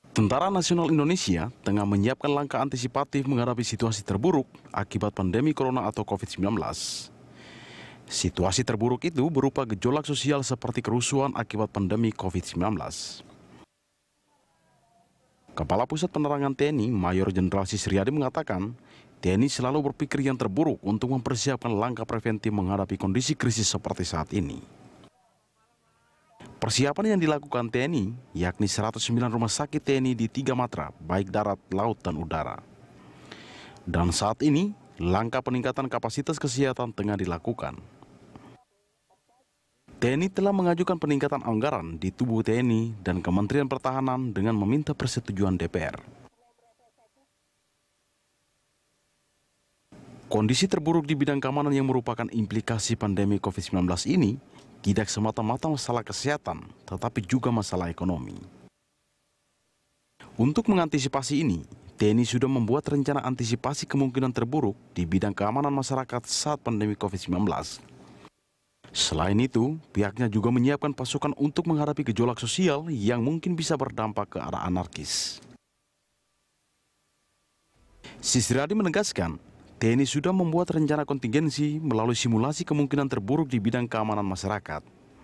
Tentara Nasional Indonesia tengah menyiapkan langkah antisipatif menghadapi situasi terburuk akibat pandemi corona atau COVID-19. Situasi terburuk itu berupa gejolak sosial seperti kerusuhan akibat pandemi COVID-19. Kepala Pusat Penerangan TNI, Mayor Jenderal Sisriyadi mengatakan, TNI selalu berpikir yang terburuk untuk mempersiapkan langkah preventif menghadapi kondisi krisis seperti saat ini. Persiapan yang dilakukan TNI, yakni 109 rumah sakit TNI di 3 matra, baik darat, laut, dan udara. Dan saat ini, langkah peningkatan kapasitas kesehatan tengah dilakukan. TNI telah mengajukan peningkatan anggaran di tubuh TNI dan Kementerian Pertahanan dengan meminta persetujuan DPR. Kondisi terburuk di bidang keamanan yang merupakan implikasi pandemi COVID-19 ini tidak semata-mata masalah kesehatan, tetapi juga masalah ekonomi. Untuk mengantisipasi ini, TNI sudah membuat rencana antisipasi kemungkinan terburuk di bidang keamanan masyarakat saat pandemi COVID-19. Selain itu, pihaknya juga menyiapkan pasukan untuk menghadapi gejolak sosial yang mungkin bisa berdampak ke arah anarkis. Sisriyadi menegaskan, TNI sudah membuat rencana kontingensi melalui simulasi kemungkinan terburuk di bidang keamanan masyarakat.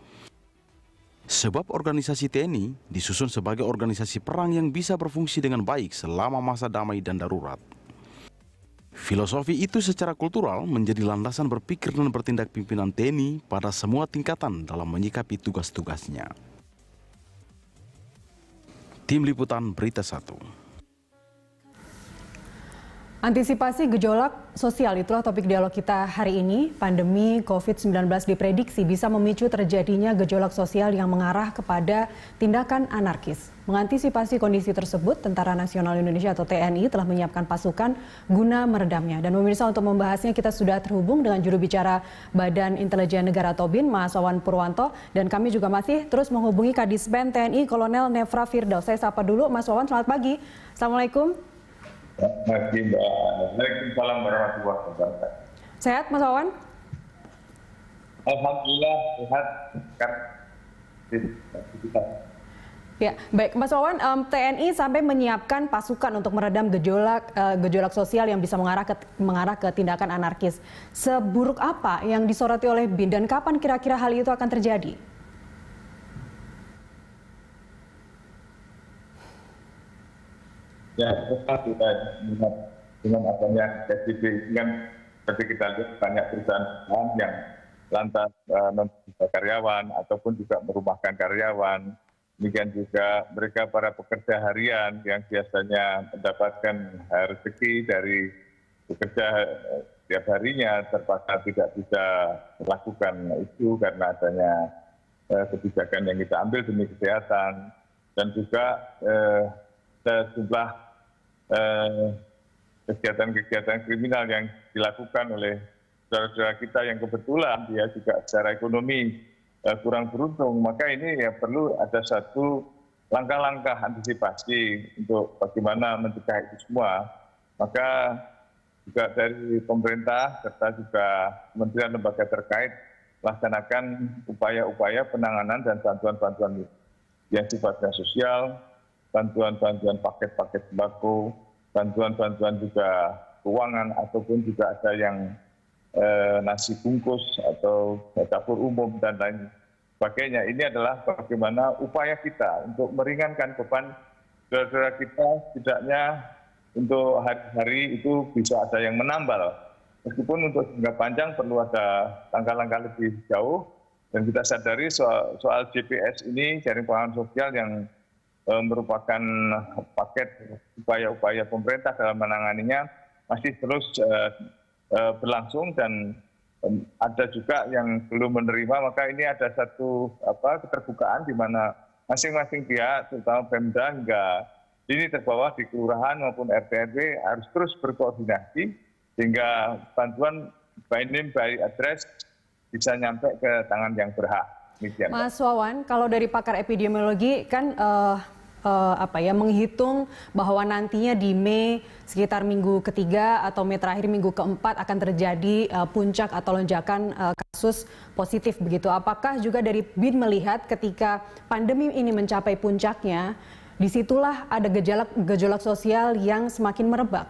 Sebab organisasi TNI disusun sebagai organisasi perang yang bisa berfungsi dengan baik selama masa damai dan darurat. Filosofi itu secara kultural menjadi landasan berpikir dan bertindak pimpinan TNI pada semua tingkatan dalam menyikapi tugas-tugasnya. Tim Liputan Berita 1. Antisipasi gejolak sosial, itulah topik dialog kita hari ini. Pandemi COVID-19 diprediksi bisa memicu terjadinya gejolak sosial yang mengarah kepada tindakan anarkis. Mengantisipasi kondisi tersebut, Tentara Nasional Indonesia atau TNI telah menyiapkan pasukan guna meredamnya. Dan pemirsa, untuk membahasnya kita sudah terhubung dengan juru bicara Badan Intelijen Negara atau BIN, Mas Wawan Purwanto. Dan kami juga masih terus menghubungi Kadispen TNI Kolonel Nefra Firdaus. Saya sapa dulu Mas Wawan, selamat pagi. Assalamualaikum. Waalaikumsalam warahmatullahi wabarakatuh. Sehat Mas Wawan? Alhamdulillah sehat. Ya, baik Mas Wawan, TNI sampai menyiapkan pasukan untuk meredam gejolak sosial yang bisa mengarah ke tindakan anarkis. Seburuk apa yang disoroti oleh BIN dan kapan kira-kira hal itu akan terjadi? Ya, kita dengan adanya PSBB ini kan seperti kita lihat banyak perusahaan yang lantas membuka karyawan ataupun juga merumahkan karyawan. Demikian juga mereka para pekerja harian yang biasanya mendapatkan rezeki dari bekerja setiap harinya terpaksa tidak bisa melakukan itu karena adanya kebijakan yang kita ambil demi kesehatan, dan juga sejumlah kegiatan-kegiatan kriminal yang dilakukan oleh saudara-saudara kita yang kebetulan dia juga secara ekonomi kurang beruntung. Maka ini ya perlu ada satu langkah-langkah antisipasi untuk bagaimana mencegah itu semua. Maka juga dari pemerintah serta juga kementerian lembaga terkait melaksanakan upaya-upaya penanganan dan bantuan-bantuan yang sifatnya sosial, bantuan-bantuan paket-paket sembako, bantuan-bantuan juga keuangan, ataupun juga ada yang nasi bungkus atau dapur umum dan lain sebagainya. Ini adalah bagaimana upaya kita untuk meringankan beban saudara-saudara kita, setidaknya untuk hari-hari itu bisa ada yang menambal. Meskipun untuk jangka panjang perlu ada langkah-langkah lebih jauh, dan kita sadari soal GPS ini, jaring pengaman sosial, yang merupakan paket upaya-upaya pemerintah dalam menanganinya masih terus berlangsung, dan ada juga yang belum menerima. Maka ini ada satu keterbukaan di mana masing-masing pihak, terutama Pemda hingga ini terbawah di kelurahan maupun RT RW harus terus berkoordinasi sehingga bantuan by name by address bisa nyampe ke tangan yang berhak. Mas Wawan, kalau dari pakar epidemiologi kan menghitung bahwa nantinya di Mei sekitar minggu ketiga atau Mei terakhir minggu keempat akan terjadi puncak atau lonjakan kasus positif begitu. Apakah juga dari BIN melihat ketika pandemi ini mencapai puncaknya, disitulah ada gejolak sosial yang semakin merebak.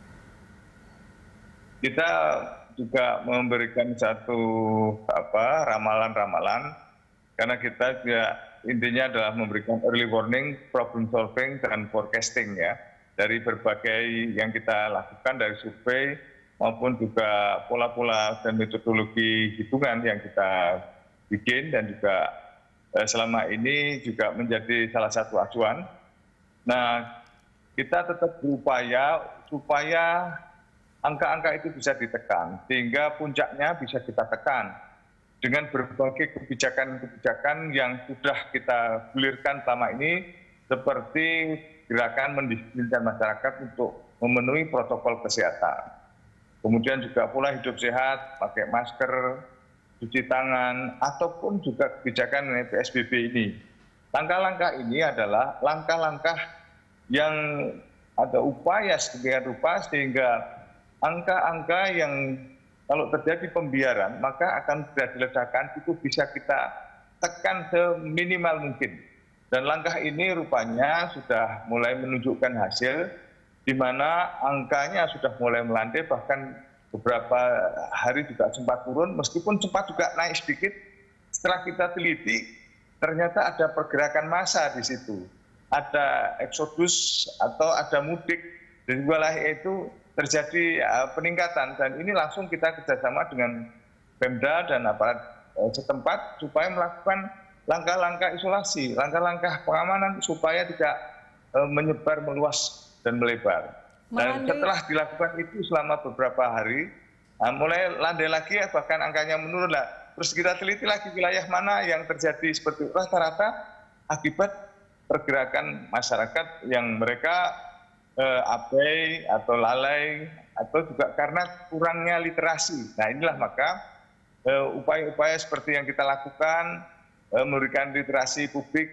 Kita juga memberikan satu ramalan-ramalan, karena kita juga intinya adalah memberikan early warning, problem solving, dan forecasting ya, dari berbagai yang kita lakukan dari survei maupun juga pola-pola dan metodologi hitungan yang kita bikin dan juga selama ini juga menjadi salah satu acuan. Nah, kita tetap berupaya supaya angka-angka itu bisa ditekan, sehingga puncaknya bisa kita tekan dengan berbagai kebijakan-kebijakan yang sudah kita gulirkan selama ini, seperti gerakan mendisiplinkan masyarakat untuk memenuhi protokol kesehatan. Kemudian juga pola hidup sehat, pakai masker, cuci tangan, ataupun juga kebijakan mengenai PSBB ini. Langkah-langkah ini adalah langkah-langkah yang ada upaya sedemikian rupa sehingga angka-angka yang kalau terjadi pembiaran maka akan segera diledakan itu bisa kita tekan seminimal mungkin. Dan langkah ini rupanya sudah mulai menunjukkan hasil, di mana angkanya sudah mulai melandai, bahkan beberapa hari juga sempat turun, meskipun sempat juga naik sedikit. Setelah kita teliti, ternyata ada pergerakan massa di situ. Ada eksodus atau ada mudik dari wilayah itu terjadi peningkatan, dan ini langsung kita kerjasama dengan Pemda dan aparat setempat supaya melakukan langkah-langkah isolasi, langkah-langkah pengamanan supaya tidak menyebar, meluas dan melebar. Dan setelah dilakukan itu selama beberapa hari, mulai landai lagi, bahkan angkanya menurun lah. Terus kita teliti lagi wilayah mana yang terjadi seperti rata-rata akibat pergerakan masyarakat yang mereka abai atau lalai, atau juga karena kurangnya literasi. Nah, inilah maka upaya-upaya seperti yang kita lakukan, memberikan literasi publik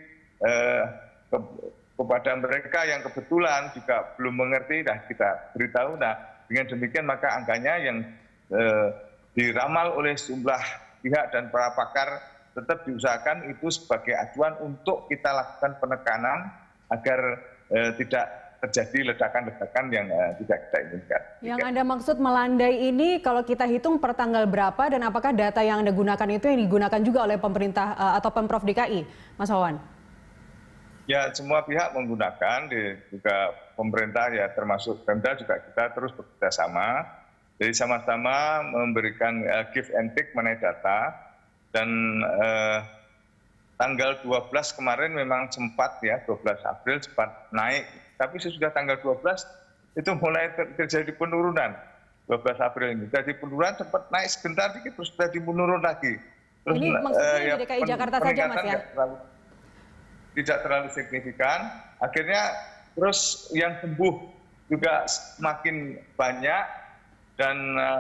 kepada mereka yang kebetulan juga belum mengerti, dah kita beritahu. Nah, dengan demikian maka angkanya yang diramal oleh sejumlah pihak dan para pakar tetap diusahakan itu sebagai acuan untuk kita lakukan penekanan agar tidak terjadi ledakan-ledakan yang tidak kita inginkan. Yang Anda maksud melandai ini kalau kita hitung per tanggal berapa, dan apakah data yang Anda gunakan itu yang digunakan juga oleh pemerintah atau Pemprov DKI, Mas Wawan? Ya, semua pihak menggunakan, juga pemerintah ya termasuk Pemda juga kita terus bekerja sama. Jadi sama-sama memberikan give and take mengenai data, dan tanggal 12 kemarin memang sempat ya, 12 April sempat naik. Tapi sesudah tanggal 12 itu mulai terjadi penurunan. 12 April ini terjadi penurunan, sempat naik sebentar dikit terus terjadi menurun lagi. Terus, ini maksudnya di DKI Jakarta saja, Mas ya? Tidak terlalu signifikan. Akhirnya terus yang sembuh juga semakin banyak, dan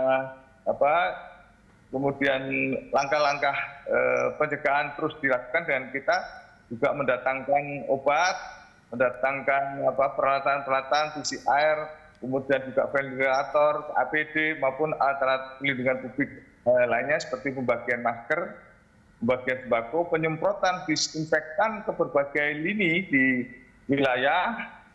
kemudian langkah-langkah pencegahan terus dilakukan, dan kita juga mendatangkan obat, mendatangkan peralatan-peralatan PCR, kemudian juga ventilator, APD maupun alat pelindungan publik lainnya seperti pembagian masker, pembagian sembako, penyemprotan disinfektan ke berbagai lini di wilayah,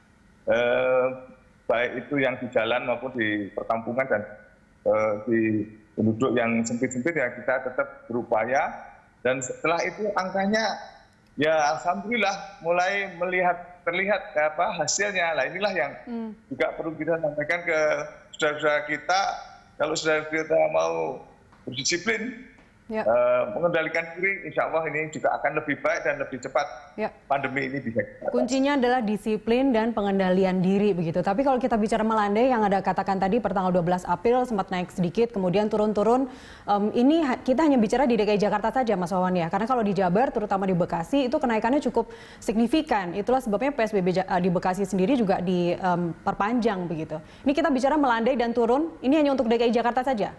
baik itu yang di jalan maupun di perkampungan dan di penduduk yang sempit-sempit, ya kita tetap berupaya. Dan setelah itu angkanya ya alhamdulillah mulai terlihat hasilnya. Nah, inilah yang juga perlu kita sampaikan ke saudara-saudara kita. Kalau saudara kita mau berdisiplin, mengendalikan diri, insya Allah ini juga akan lebih baik dan lebih cepat pandemi ini bisa kita atasi. Kuncinya adalah disiplin dan pengendalian diri begitu. Tapi kalau kita bicara melandai, yang ada katakan tadi per tanggal 12 April sempat naik sedikit, kemudian turun-turun. Ini kita hanya bicara di DKI Jakarta saja, Mas Wawan ya. Karena kalau di Jabar, terutama di Bekasi, itu kenaikannya cukup signifikan. Itulah sebabnya PSBB di Bekasi sendiri juga diperpanjang begitu. Ini kita bicara melandai dan turun, ini hanya untuk DKI Jakarta saja?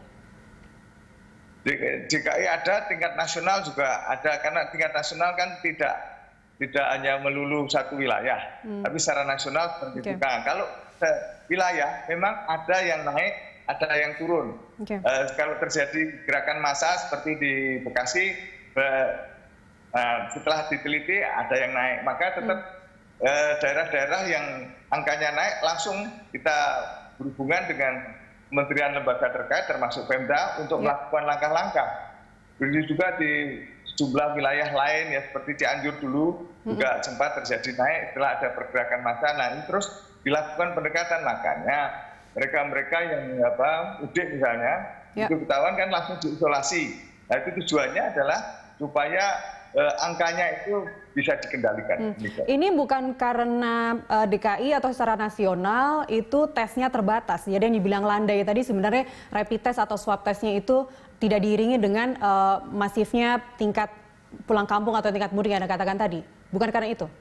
DKI ada, tingkat nasional juga ada, karena tingkat nasional kan tidak hanya melulu satu wilayah, tapi secara nasional signifikan. Kalau wilayah memang ada yang naik, ada yang turun. Kalau terjadi gerakan massa seperti di Bekasi, setelah diteliti ada yang naik, maka tetap daerah-daerah yang angkanya naik langsung kita berhubungan dengan kementerian lembaga terkait termasuk Pemda untuk melakukan langkah-langkah. Begitu juga di sejumlah wilayah lain ya seperti Cianjur dulu juga sempat terjadi naik setelah ada pergerakan massa. Nah ini terus dilakukan pendekatan, makanya mereka-mereka yang mudik misalnya itu ketahuan kan langsung diisolasi. Nah itu tujuannya adalah supaya angkanya itu bisa dikendalikan. Ini bukan karena DKI atau secara nasional itu tesnya terbatas. Jadi yang dibilang landai tadi sebenarnya rapid test atau swab testnya itu tidak diiringi dengan masifnya tingkat pulang kampung atau tingkat mudik yang Anda katakan tadi. Bukan karena itu?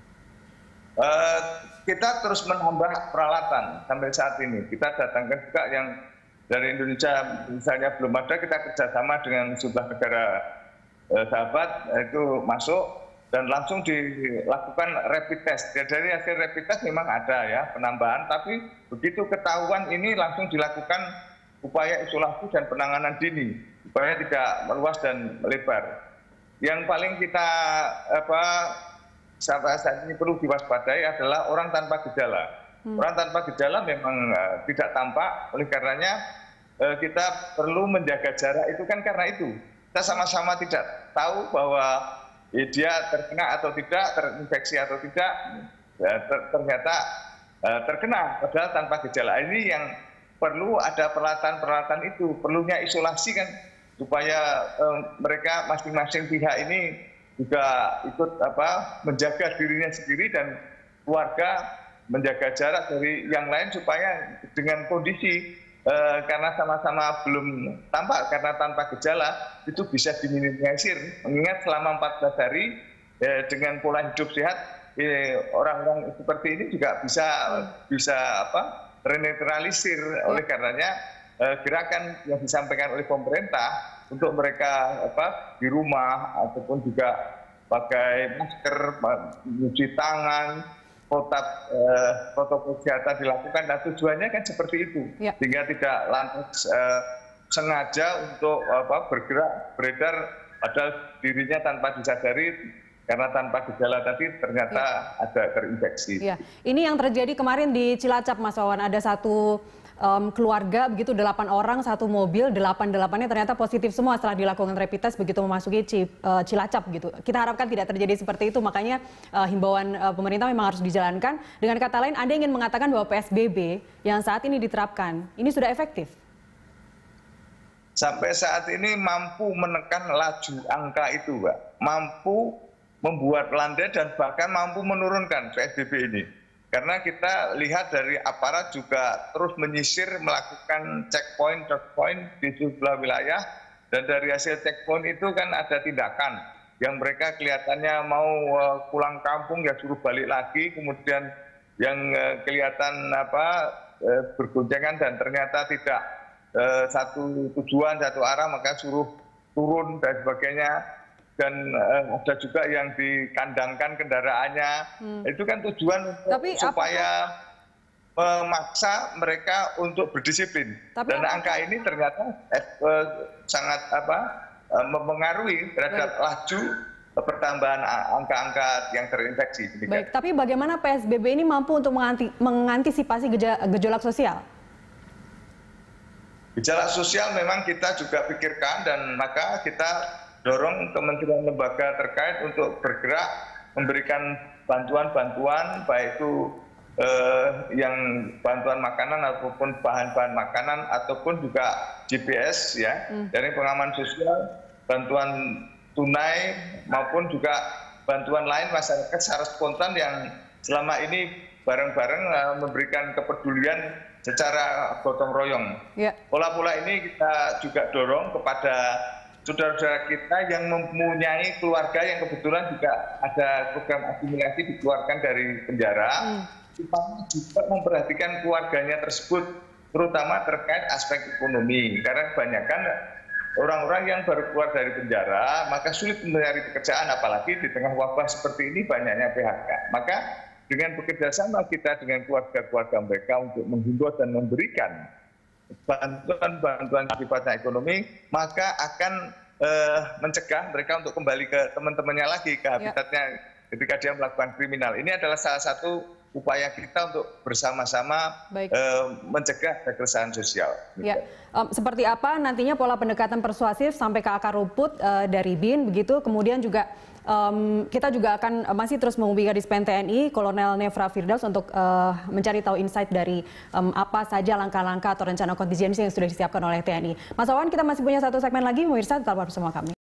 Kita terus menambah peralatan sampai saat ini. Kita datangkan juga yang dari Indonesia misalnya belum ada, kita kerjasama dengan sejumlah negara sahabat itu masuk dan langsung dilakukan rapid test. Dari hasil rapid test memang ada ya penambahan, tapi begitu ketahuan ini langsung dilakukan upaya isolasi dan penanganan dini supaya tidak meluas dan melebar. Yang paling kita sampai saat ini perlu diwaspadai adalah orang tanpa gejala. Orang tanpa gejala memang tidak tampak, oleh karenanya kita perlu menjaga jarak itu kan karena itu. Kita sama-sama tidak tahu bahwa dia terkena atau tidak, terinfeksi atau tidak, ternyata terkena padahal tanpa gejala. Ini yang perlu ada peralatan-peralatan itu, perlunya isolasi kan supaya mereka masing-masing pihak ini juga ikut menjaga dirinya sendiri dan keluarga menjaga jarak dari yang lain supaya dengan kondisi karena sama-sama belum tampak karena tanpa gejala itu bisa diminimalisir. Mengingat selama 14 hari dengan pola hidup sehat orang-orang seperti ini juga bisa renetralisir. Oleh karenanya gerakan yang disampaikan oleh pemerintah untuk mereka di rumah ataupun juga pakai masker, mencuci tangan, protokol kesehatan dilakukan, dan tujuannya kan seperti itu, sehingga tidak lantas sengaja untuk bergerak beredar padahal dirinya tanpa disadari karena tanpa gejala tadi ternyata ada terinfeksi. Ini yang terjadi kemarin di Cilacap, Mas Wawan, ada satu keluarga begitu 8 orang satu mobil, 8-8-nya ternyata positif semua setelah dilakukan rapid test begitu memasuki Cilacap gitu. Kita harapkan tidak terjadi seperti itu, makanya himbauan pemerintah memang harus dijalankan. Dengan kata lain, Anda ingin mengatakan bahwa PSBB yang saat ini diterapkan ini sudah efektif? Sampai saat ini mampu menekan laju angka itu, Mbak. Mampu membuat landai dan bahkan mampu menurunkan PSBB ini. Karena kita lihat dari aparat juga terus menyisir, melakukan checkpoint di sejumlah wilayah, dan dari hasil checkpoint itu kan ada tindakan yang mereka kelihatannya mau pulang kampung ya suruh balik lagi, kemudian yang kelihatan bergoncengan dan ternyata tidak satu tujuan, satu arah, maka suruh turun dan sebagainya. Dan ada juga yang dikandangkan kendaraannya, itu kan tujuan supaya memaksa mereka untuk berdisiplin. Dan angka ini ternyata sangat mempengaruhi terhadap laju pertambahan angka-angka yang terinfeksi. Baik, tapi bagaimana PSBB ini mampu untuk mengantisipasi gejolak sosial? Gejolak sosial memang kita juga pikirkan, dan maka kita dorong kementerian lembaga terkait untuk bergerak memberikan bantuan-bantuan, baik itu yang bantuan makanan ataupun bahan-bahan makanan ataupun juga GPS ya, dari pengaman sosial, bantuan tunai maupun juga bantuan lain masyarakat secara spontan yang selama ini bareng-bareng memberikan kepedulian secara gotong royong. Pola-pola ini kita juga dorong kepada saudara-saudara kita yang mempunyai keluarga yang kebetulan juga ada program asimilasi dikeluarkan dari penjara, supaya juga memperhatikan keluarganya tersebut, terutama terkait aspek ekonomi. Karena kebanyakan orang-orang yang baru keluar dari penjara, maka sulit mencari pekerjaan, apalagi di tengah wabah seperti ini banyaknya PHK. Maka dengan bekerjasama kita dengan keluarga-keluarga mereka untuk menghimbau dan memberikan bantuan-bantuan sifatnya ekonomi, maka akan mencegah mereka untuk kembali ke teman-temannya lagi, ke habitatnya ketika dia melakukan kriminal. Ini adalah salah satu upaya kita untuk bersama-sama mencegah kegelisahan sosial. Ya, seperti apa nantinya pola pendekatan persuasif sampai ke akar rumput dari BIN begitu, kemudian juga kita juga akan masih terus menghubungi Kadispen TNI Kolonel Nefra Firdaus untuk mencari tahu insight dari apa saja langkah-langkah atau rencana kontingensi yang sudah disiapkan oleh TNI. Mas Wawan, kita masih punya satu segmen lagi, pemirsa tetap bersama kami.